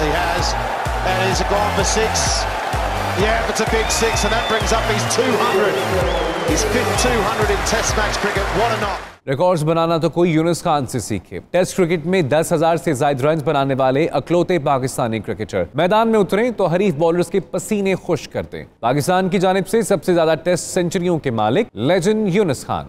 He has, and he's gone for 6. Yeah, it's a big 6, and that brings up his 200. His fifth 200 in Test match cricket. What a knock! Records बनाना तो कोई यूनुस खान से सीखे। Test cricket में 10,000 से ज्यादा run बनाने वाले अकलौते पाकिस्तानी क्रिकेटर मैदान में उतरे तो हरीफ बॉलर्स के पसीने खुश करते। पाकिस्तान की जानिब से सबसे ज्यादा टेस्ट सेंचुरियों के मालिक legend Yunus Khan.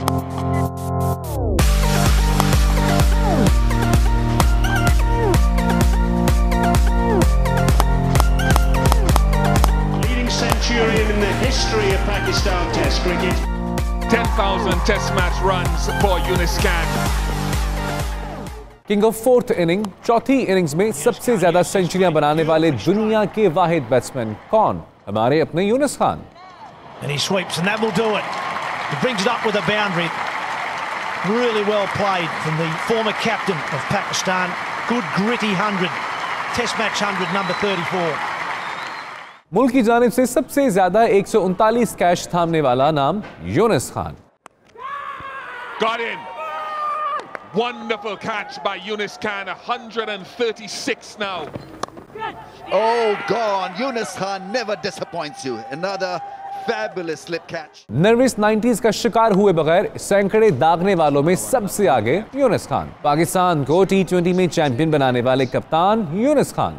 Leading centurion in the history of Pakistan Test cricket. 10,000 Test match runs for Yunus Khan. King of fourth inning, चौथी इनिंग्स में सबसे ज्यादा सेंचुरियां बनाने वाले दुनिया के वाहिद बैट्समैन कौन? हमारे अपने Yunus Khan. And he sweeps and that will do it. He brings it up with a boundary. Really well played from the former captain of Pakistan. Good gritty 100. Test match 100, number 34. मुल्क की जानिब से सबसे ज्यादा 139 कैच थामने वाला नाम Yunus Khan. Got in. Wonderful catch by Yunus Khan. 136 now. Oh, gone. Yunus Khan never disappoints you. Another fabulous slip catch. Nervous 90s का शिकार हुए बगैर सैकड़े दागने वालों में सबसे आगे यूनुस खान। पाकिस्तान को T20 में चैंपियन बनाने वाले कप्तान Yunus Khan.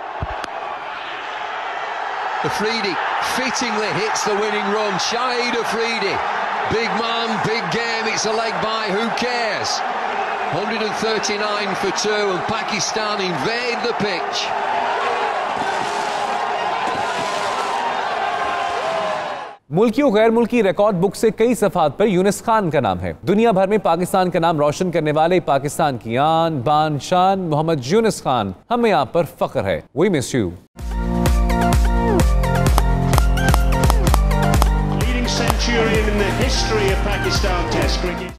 Afridi fittingly hits the winning run. Shahid Afridi, big man, big game. It's a leg by. Who cares? 139 for 2, and Pakistan invade the pitch. मुल्की और गैर मुल्की रिकॉर्ड बुक से कई सफात पर यूनुस खान का नाम है। दुनिया भर में पाकिस्तान का नाम रोशन करने वाले पाकिस्तान की आन बान शान मोहम्मद यूनुस खान, हमें यहाँ पर फख्र है। We miss you. Centurion in the history of Pakistan Test cricket.